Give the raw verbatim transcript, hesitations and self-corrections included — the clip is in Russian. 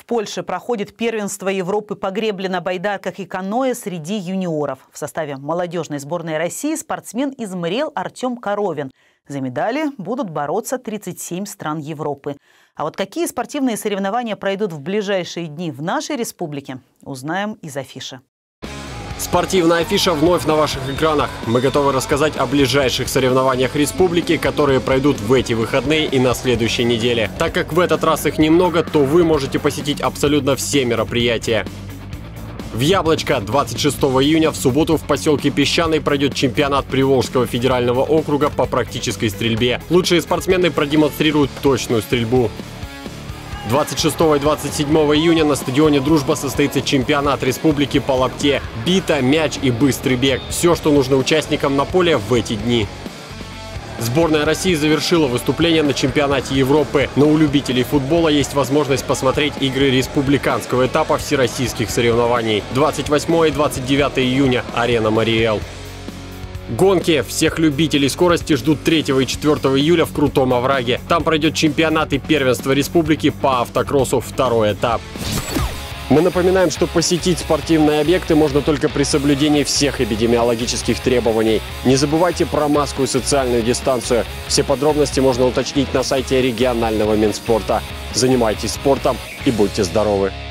Польше проходит первенство Европы по гребле на байдарках и каноэ среди юниоров. В составе молодежной сборной России спортсмен из МРЕЛ Артем Коровин. За медали будут бороться тридцать семь стран Европы. А вот какие спортивные соревнования пройдут в ближайшие дни в нашей республике, узнаем из афиши. Спортивная афиша вновь на ваших экранах. Мы готовы рассказать о ближайших соревнованиях республики, которые пройдут в эти выходные и на следующей неделе. Так как в этот раз их немного, то вы можете посетить абсолютно все мероприятия. В Яблочко двадцать шестого июня в субботу в поселке Песчаный пройдет чемпионат Приволжского федерального округа по практической стрельбе. Лучшие спортсмены продемонстрируют точную стрельбу. двадцать шестого и двадцать седьмого июня на стадионе «Дружба» состоится чемпионат республики по лапте. Бита, мяч и быстрый бег. Все, что нужно участникам на поле в эти дни. Сборная России завершила выступление на чемпионате Европы. Но у любителей футбола есть возможность посмотреть игры республиканского этапа всероссийских соревнований. двадцать восьмого и двадцать девятого июня. Арена Мариэл. Гонки всех любителей скорости ждут третьего и четвёртого июля в Крутом Овраге. Там пройдет чемпионат и первенство республики по автокроссу второй этап. Мы напоминаем, что посетить спортивные объекты можно только при соблюдении всех эпидемиологических требований. Не забывайте про маску и социальную дистанцию. Все подробности можно уточнить на сайте регионального Минспорта. Занимайтесь спортом и будьте здоровы!